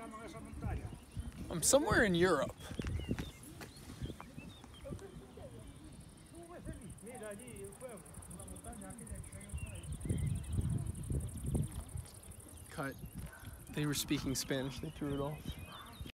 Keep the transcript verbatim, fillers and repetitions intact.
I'm somewhere in Europe. Cut. They were speaking Spanish. They threw it off.